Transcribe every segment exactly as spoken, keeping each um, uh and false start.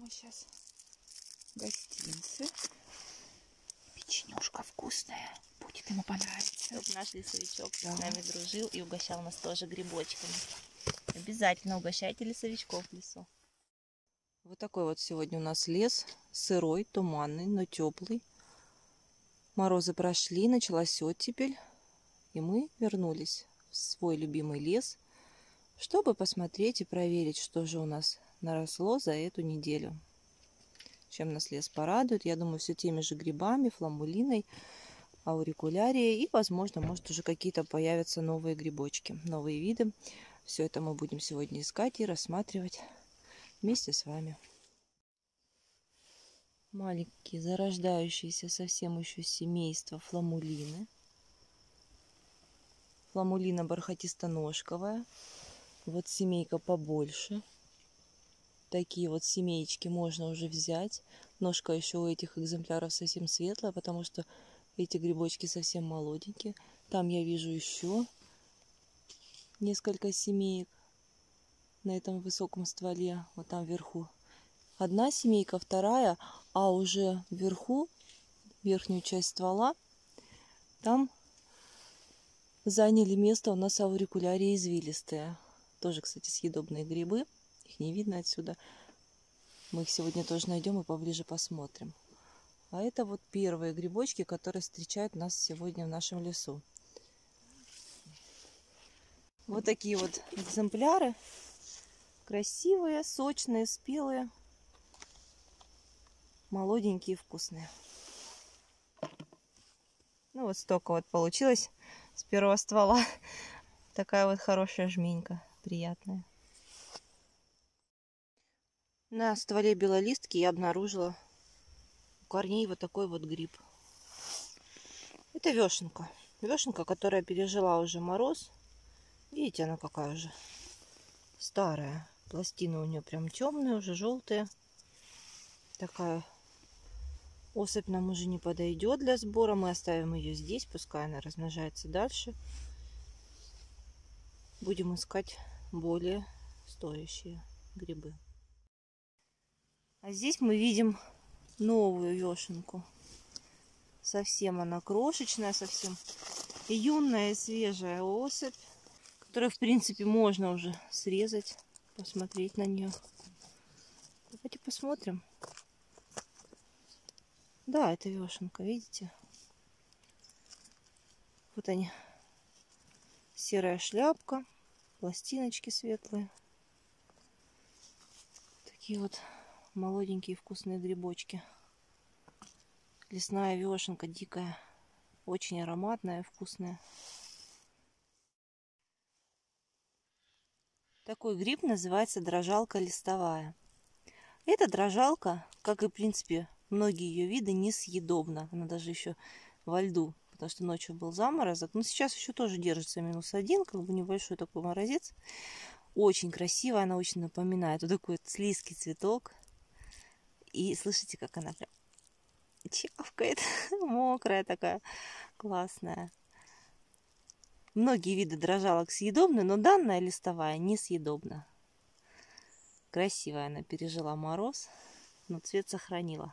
сейчас гостинцы. Печенюшка вкусная. Будет ему понравиться. Чтоб наш лесовичок Да. с нами дружил и угощал нас тоже грибочками. Обязательно угощайте лесовичков в лесу. Вот такой вот сегодня у нас лес. Сырой, туманный, но теплый. Морозы прошли, началась оттепель. И мы вернулись в свой любимый лес, чтобы посмотреть и проверить, что же у нас наросло за эту неделю. Чем нас лес порадует. Я думаю, все теми же грибами, фламулиной, аурикулярией. И, возможно, может уже какие-то появятся новые грибочки, новые виды. Все это мы будем сегодня искать и рассматривать вместе с вами. Маленькие зарождающиеся совсем еще семейства фламулины. Фламулина бархатисто-ножковая. Вот семейка побольше. Такие вот семеечки можно уже взять. Ножка еще у этих экземпляров совсем светлая, потому что эти грибочки совсем молоденькие. Там я вижу еще несколько семеек на этом высоком стволе, вот там вверху. Одна семейка, вторая, а уже вверху, верхнюю часть ствола, там заняли место у нас аурикулярии извилистые. Тоже, кстати, съедобные грибы. Их не видно отсюда. Мы их сегодня тоже найдем и поближе посмотрим. А это вот первые грибочки, которые встречают нас сегодня в нашем лесу. Вот такие вот экземпляры. Красивые, сочные, спелые. Молоденькие, вкусные. Ну вот столько вот получилось с первого ствола. Такая вот хорошая жменька, приятная. На стволе белолистки я обнаружила у корней вот такой вот гриб. Это вешенка. Вешенка, которая пережила уже мороз. Видите, она какая уже старая. Пластины у нее прям темные, уже желтые. Такая особь нам уже не подойдет для сбора. Мы оставим ее здесь, пускай она размножается дальше. Будем искать более стоящие грибы. А здесь мы видим новую вешенку. Совсем она крошечная, совсем юная и свежая особь, которую, в принципе, можно уже срезать, посмотреть на нее. Давайте посмотрим. Да, это вешенка, видите? Вот они. Серая шляпка, пластиночки светлые. Такие вот молоденькие вкусные грибочки. Лесная вешенка дикая. Очень ароматная, вкусная. Такой гриб называется дрожалка листовая. Эта дрожалка, как и в принципе многие ее виды, несъедобна. Она даже еще во льду, потому что ночью был заморозок. Но сейчас еще тоже держится минус один, как бы небольшой такой морозец. Очень красивая, она очень напоминает вот такой вот слизкий цветок. И слышите, как она прям чавкает, мокрая такая, классная. Многие виды дрожалок съедобны, но данная листовая несъедобна. Красивая она, пережила мороз, но цвет сохранила.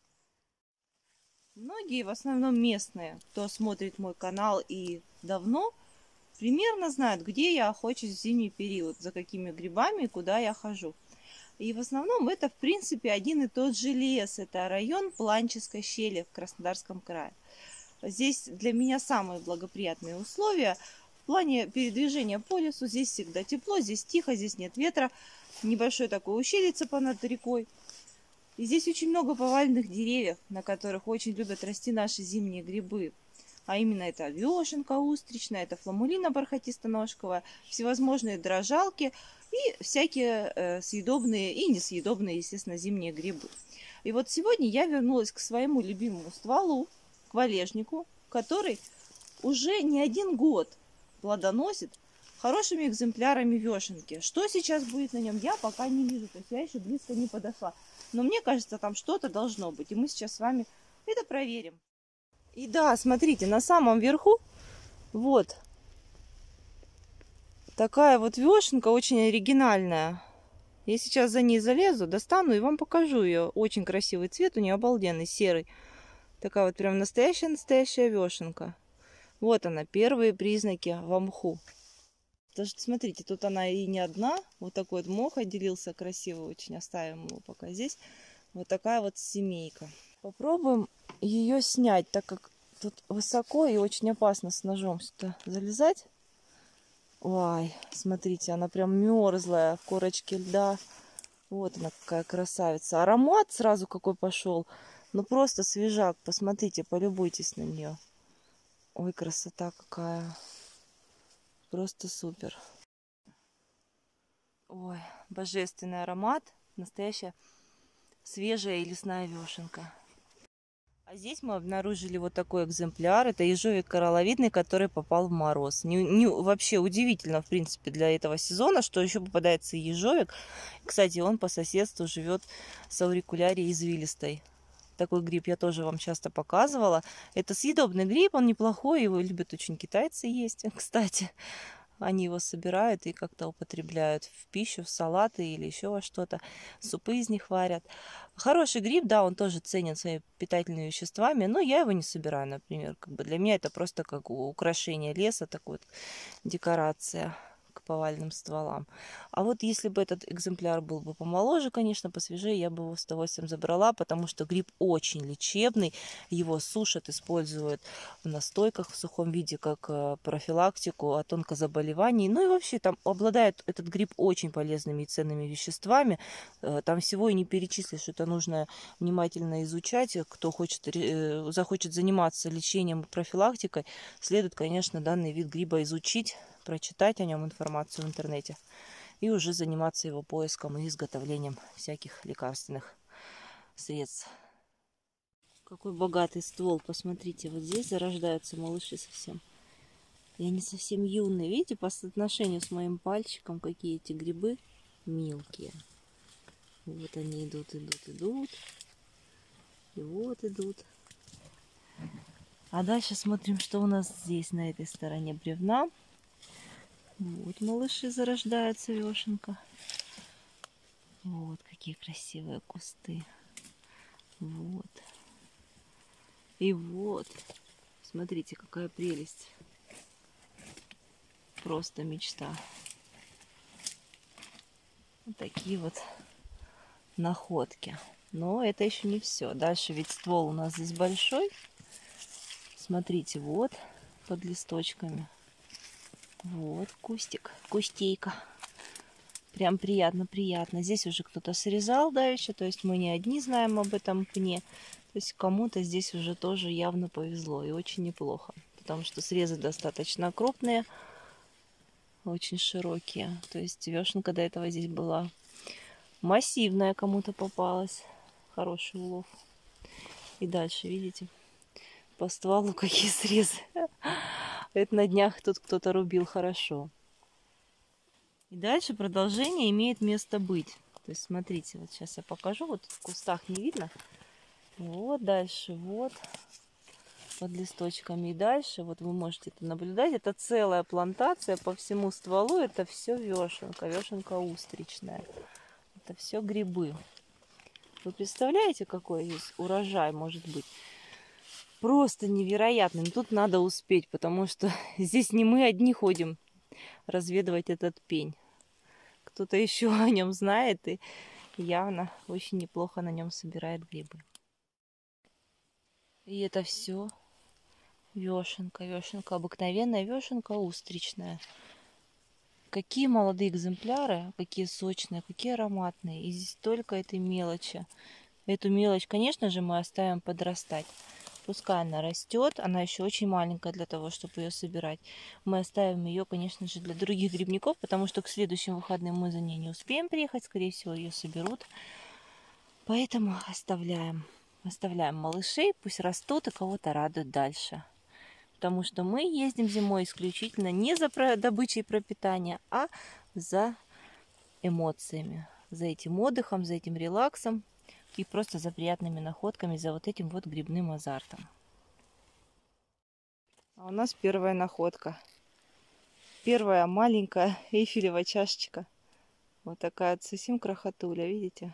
Многие, в основном местные, кто смотрит мой канал и давно, примерно знают, где я охочусь в зимний период, за какими грибами, куда я хожу. И в основном это, в принципе, один и тот же лес. Это район Планческой щели в Краснодарском крае. Здесь для меня самые благоприятные условия в плане передвижения по лесу. Здесь всегда тепло, здесь тихо, здесь нет ветра. Небольшое такое ущельице понад рекой. И здесь очень много поваленных деревьев, на которых очень любят расти наши зимние грибы. А именно это вешенка устричная, это фламулина бархатисто-ножковая, всевозможные дрожалки и всякие э, съедобные и несъедобные, естественно, зимние грибы. И вот сегодня я вернулась к своему любимому стволу, к валежнику, который уже не один год плодоносит хорошими экземплярами вешенки. Что сейчас будет на нем, я пока не вижу, то есть я еще близко не подошла. Но мне кажется, там что-то должно быть, и мы сейчас с вами это проверим. И да, смотрите, на самом верху вот такая вот вешенка, очень оригинальная. Я сейчас за ней залезу, достану и вам покажу ее. Очень красивый цвет, у нее обалденный, серый. Такая вот прям настоящая-настоящая вешенка. Вот она, первые признаки в мху. Даже смотрите, тут она и не одна. Вот такой вот мох отделился красивый, очень. Оставим его пока здесь. Вот такая вот семейка. Попробуем ее снять, так как тут высоко и очень опасно с ножом сюда залезать. Ой, смотрите, она прям мерзлая в корочке льда. Вот она какая красавица. Аромат сразу какой пошел. Ну просто свежак. Посмотрите, полюбуйтесь на нее. Ой, красота какая. Просто супер. Ой, божественный аромат. Настоящая свежая и лесная вешенка. А здесь мы обнаружили вот такой экземпляр. Это ежовик коралловидный, который попал в мороз. Не, не, вообще удивительно, в принципе, для этого сезона, что еще попадается ежовик. Кстати, он по соседству живет с аурикулярией извилистой. Такой гриб я тоже вам часто показывала. Это съедобный гриб, он неплохой, его любят очень китайцы есть, кстати. Они его собирают и как-то употребляют в пищу, в салаты или еще во что-то. Супы из них варят. Хороший гриб, да, он тоже ценен своими питательными веществами, но я его не собираю, например. Как бы для меня это просто как украшение леса, такая вот декорация к поваленным стволам. А вот если бы этот экземпляр был бы помоложе, конечно, посвежее, я бы его с удовольствием забрала, потому что гриб очень лечебный. Его сушат, используют в настойках в сухом виде, как профилактику от онкозаболеваний. Ну и вообще там обладает этот гриб очень полезными и ценными веществами. Там всего и не перечислишь, это нужно внимательно изучать. Кто хочет, захочет заниматься лечением и профилактикой, следует, конечно, данный вид гриба изучить, прочитать о нем информацию в интернете и уже заниматься его поиском и изготовлением всяких лекарственных средств. Какой богатый ствол, посмотрите, вот здесь зарождаются малыши совсем. И они совсем юные, видите, по соотношению с моим пальчиком, какие эти грибы мелкие. Вот они идут, идут, идут, и вот идут. А дальше смотрим, что у нас здесь на этой стороне бревна. Вот малыши зарождаются, вешенка. Вот какие красивые кусты. Вот. И вот. Смотрите, какая прелесть. Просто мечта. Вот такие вот находки. Но это еще не все. Дальше ведь ствол у нас здесь большой. Смотрите, вот под листочками. Вот кустик, кустейка. Прям приятно-приятно. Здесь уже кто-то срезал давеча, то есть мы не одни знаем об этом пне. То есть кому-то здесь уже тоже явно повезло и очень неплохо. Потому что срезы достаточно крупные, очень широкие. То есть вешенка до этого здесь была массивная, кому-то попалась. Хороший улов. И дальше, видите, по стволу какие срезы. Это на днях тут кто-то рубил хорошо. И дальше продолжение имеет место быть. То есть, смотрите, вот сейчас я покажу. Вот в кустах не видно. Вот дальше, вот. Под листочками и дальше. Вот вы можете это наблюдать. Это целая плантация по всему стволу. Это все вешенка. Вешенка устричная. Это все грибы. Вы представляете, какой здесь урожай может быть? Просто невероятным. Тут надо успеть, потому что здесь не мы одни ходим разведывать этот пень. Кто-то еще о нем знает и явно очень неплохо на нем собирает грибы. И это все вешенка. Вешенка обыкновенная, вешенка устричная. Какие молодые экземпляры, какие сочные, какие ароматные. И здесь только этой мелочи. Эту мелочь, конечно же, мы оставим подрастать. Пускай она растет, она еще очень маленькая для того, чтобы ее собирать. Мы оставим ее, конечно же, для других грибников, потому что к следующим выходным мы за ней не успеем приехать. Скорее всего, ее соберут. Поэтому оставляем. Оставляем малышей, пусть растут и кого-то радуют дальше. Потому что мы ездим зимой исключительно не за добычей и пропитанием, а за эмоциями. За этим отдыхом, за этим релаксом. И просто за приятными находками, за вот этим вот грибным азартом. А у нас первая находка. Первая маленькая эйфелева чашечка. Вот такая вот совсем крохотуля, видите?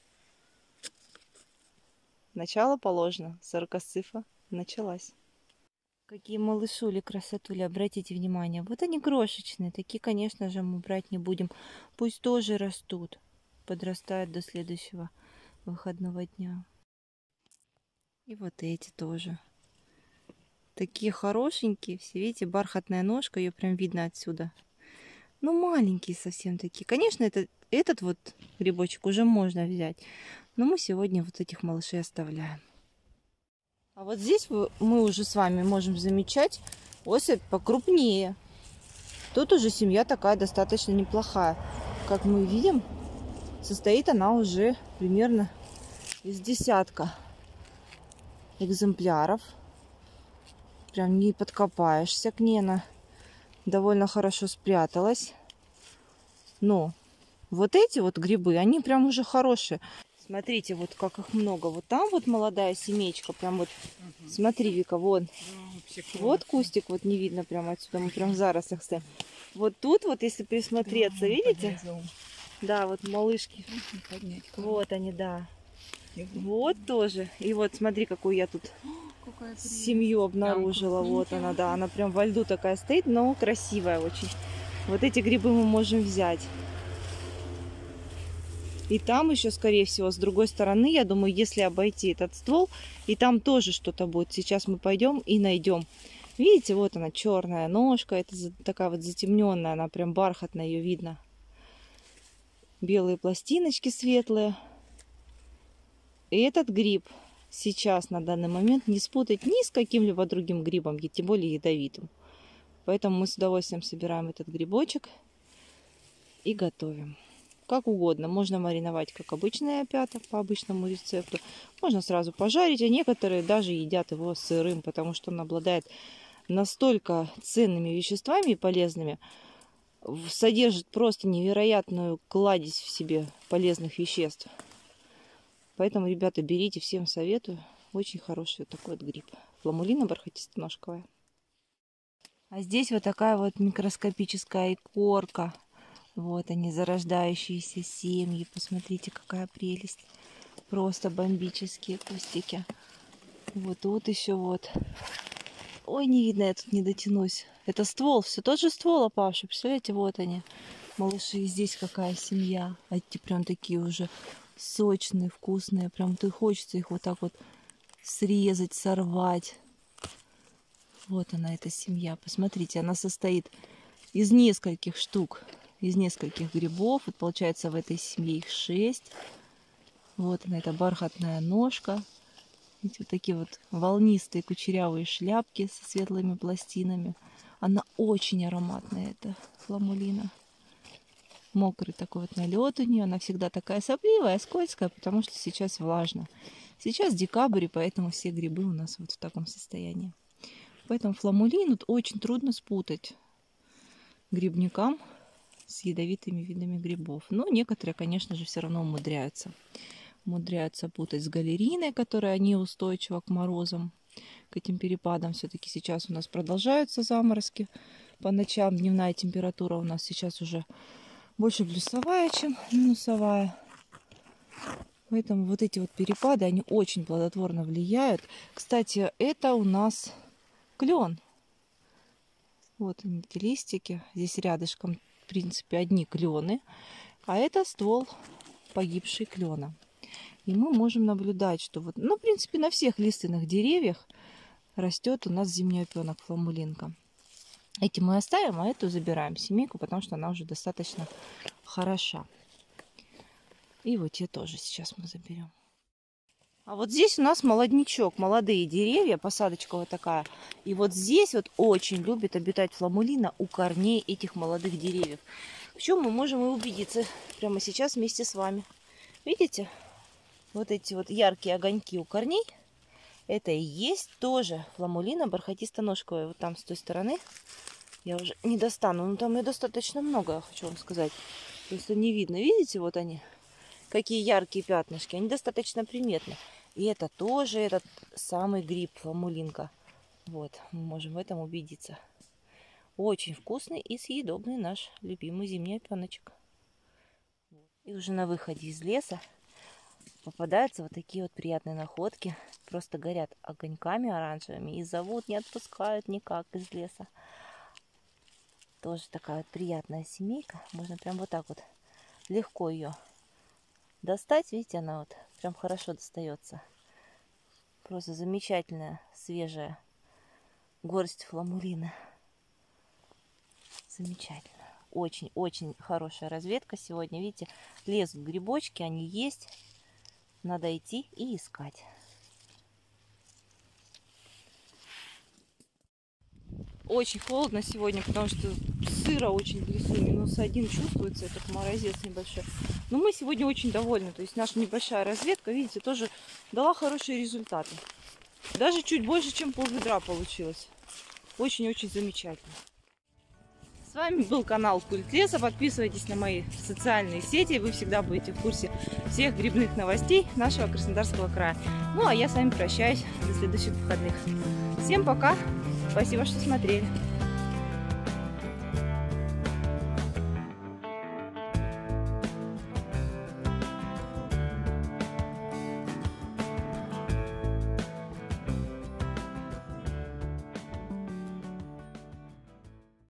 Начало положено. Сорокосцифа началась. Какие малышули, красотули, обратите внимание. Вот они крошечные. Такие, конечно же, мы брать не будем. Пусть тоже растут. Подрастают до следующего выходного дня. И вот эти тоже. Такие хорошенькие. Все видите, бархатная ножка. Ее прям видно отсюда. Ну, маленькие совсем такие. Конечно, это, этот вот грибочек уже можно взять. Но мы сегодня вот этих малышей оставляем. А вот здесь мы уже с вами можем замечать особь покрупнее. Тут уже семья такая достаточно неплохая. Как мы видим, состоит она уже примерно из десятка экземпляров. Прям не подкопаешься к ней. Она довольно хорошо спряталась. Но вот эти вот грибы, они прям уже хорошие. Смотрите, вот как их много. Вот там вот молодая семечка. Прям вот, угу. Смотри, Вика, вон. Да, вот кустик, вот не видно прямо отсюда. Мы прям в зарослях стоим. Вот тут вот, если присмотреться, да, видите? Да, вот малышки. Поднять, вот они, да. Вот тоже. И вот смотри, какую я тут семью обнаружила. Вот она, да. Она прям во льду такая стоит, но красивая очень. Вот эти грибы мы можем взять. И там еще, скорее всего, с другой стороны, я думаю, если обойти этот ствол, и там тоже что-то будет. Сейчас мы пойдем и найдем. Видите, вот она, черная ножка. Это такая вот затемненная, она прям бархатная, ее видно. Белые пластиночки светлые. И этот гриб сейчас, на данный момент, не спутать ни с каким-либо другим грибом, тем более ядовитым. Поэтому мы с удовольствием собираем этот грибочек и готовим. Как угодно. Можно мариновать, как обычные опята, по обычному рецепту. Можно сразу пожарить, а некоторые даже едят его сырым, потому что он обладает настолько ценными веществами и полезными, содержит просто невероятную кладезь в себе полезных веществ. Поэтому, ребята, берите, всем советую. Очень хороший вот такой вот гриб. Фламулина бархатистоножковая. А здесь вот такая вот микроскопическая икорка. Вот они, зарождающиеся семьи. Посмотрите, какая прелесть. Просто бомбические кустики. Вот тут еще вот. Ой, не видно, я тут не дотянусь. Это ствол, все тот же ствол опавший. Представляете, вот они, малыши. И здесь какая семья. А эти прям такие уже сочные, вкусные. Прям ты хочется их вот так вот срезать, сорвать. Вот она, эта семья. Посмотрите, она состоит из нескольких штук. Из нескольких грибов. Вот получается, в этой семье их шесть. Вот она, эта бархатная ножка. Видите, вот такие вот волнистые кучерявые шляпки со светлыми пластинами. Она очень ароматная, эта фламулина. Мокрый такой вот налет у нее. Она всегда такая сопливая, скользкая, потому что сейчас влажно. Сейчас декабрь, и поэтому все грибы у нас вот в таком состоянии. Поэтому фламулину очень трудно спутать грибникам с ядовитыми видами грибов. Но некоторые, конечно же, все равно умудряются. Умудряются путать с галериной, которая неустойчива к морозам, к этим перепадам. Все-таки сейчас у нас продолжаются заморозки по ночам. Дневная температура у нас сейчас уже больше плюсовая, чем минусовая. Поэтому вот эти вот перепады, они очень плодотворно влияют. Кстати, это у нас клен. Вот они, эти листики. Здесь рядышком, в принципе, одни клены. А это ствол погибшей клена. И мы можем наблюдать, что вот, ну, в принципе, на всех лиственных деревьях растет у нас зимний опенок, фламулинка. Эти мы оставим, а эту забираем, семейку, потому что она уже достаточно хороша. И вот те тоже сейчас мы заберем. А вот здесь у нас молодничок, молодые деревья, посадочка вот такая. И вот здесь вот очень любит обитать фламулина у корней этих молодых деревьев. В чем мы можем и убедиться прямо сейчас вместе с вами. Видите? Вот эти вот яркие огоньки у корней. Это и есть тоже фламулина бархатисто-ножковая. Вот там с той стороны я уже не достану. Но там ее достаточно много, я хочу вам сказать. Просто не видно. Видите, вот они. Какие яркие пятнышки. Они достаточно приметны. И это тоже этот самый гриб, фламулинка. Вот, мы можем в этом убедиться. Очень вкусный и съедобный наш любимый зимний опеночек. И уже на выходе из леса попадаются вот такие вот приятные находки. Просто горят огоньками оранжевыми и зовут, не отпускают никак из леса. Тоже такая вот приятная семейка. Можно прям вот так вот легко ее достать. Видите, она вот прям хорошо достается. Просто замечательная, свежая горсть фламулина. Замечательно. Очень-очень хорошая разведка сегодня. Видите, лезут грибочки, они есть. Надо идти и искать. Очень холодно сегодня, потому что сыро очень в лесу. Минус один чувствуется, этот морозец небольшой. Но мы сегодня очень довольны. То есть наша небольшая разведка, видите, тоже дала хорошие результаты. Даже чуть больше, чем полведра получилось. Очень-очень замечательно. С вами был канал Культ Леса. Подписывайтесь на мои социальные сети. Вы всегда будете в курсе всех грибных новостей нашего Краснодарского края. Ну, а я с вами прощаюсь до следующих выходных. Всем пока! Спасибо, что смотрели.